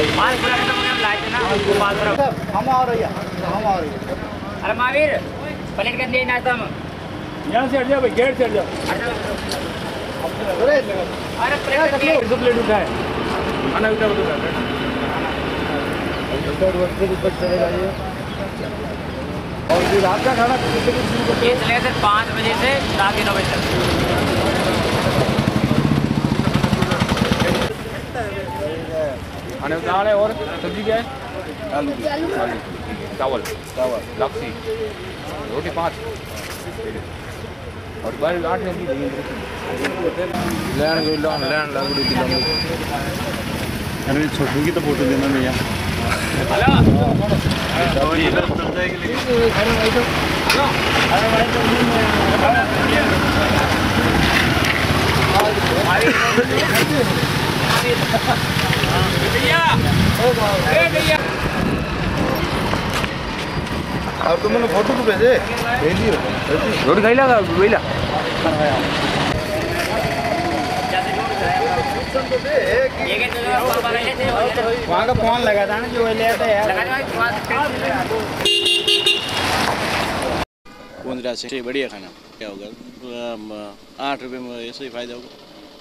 माल पूरा खत्म हो गया, लाए थे ना गोपाल तरफ। हम आ रही है, हम आ रही है। अरे महावीर प्लेट कर दिया नाश्ता में। यहाँ से हट जाओ भाई, गेट से हट जाओ। अरे प्लेट कर दिया। तो प्लेट उठाए खाना उठा वो तो ऊपर चलेगा ये। और फिर रात का खाना कितने बजे शुरू करते ये चलेगा सर 5 बजे से रात के 9 बजे तक। खाने में दाल है और सब्जी क्या है? आलू चावल चावल लपसी रोटी 5 और 8 लैंड लगड़ी दिलाऊंगी। अरे छोटू की तो फोटो देना भैया। हेलो और तुम मैंने फोटो तो भेजे भेजिए रोटी खाई लगा भैया वहाँ का फोन लगा था ना जो ले आते हैं कुंदरा से बढ़िया खाना क्या होगा 8 रुपये में ऐसे ही फायदा होगा।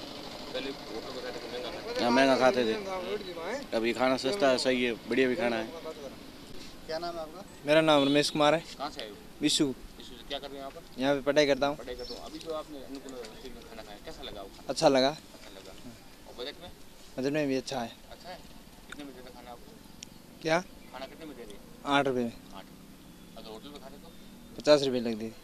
हाँ महंगा खाते थे, अभी खाना सस्ता है, सही है, बढ़िया भी खाना है। क्या नाम है आपका? मेरा नाम रमेश कुमार है। कहाँ से आए हो? विशु। क्या कर रहे हैं यहाँ पर? यहाँ पे पढ़ाई करता हूँ। पढ़ाई करते हो। अभी जो आपने अनुकूल खाना खाया कैसा लगा? अच्छा लगा। अच्छा लगा। और बजट में? बजट में भी अच्छा है। अच्छा है। कितने में देता खाना आपको? क्या? खाना कितने में दे रही है? 8 रुपये में। 8। अगर होटल में खाते तो 50 रुपये लग दी।